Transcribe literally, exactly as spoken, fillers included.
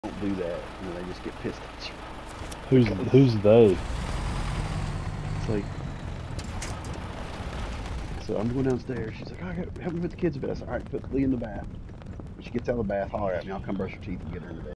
don't do that, and then they just get pissed at you. Who's who's they? It's like, so I'm going downstairs. She's like, "All right, help me put the kids to bed." I said, "All right, put Lee in the bath." When she gets out of the bath, holler at me. I'll come brush her teeth and get her in the bed.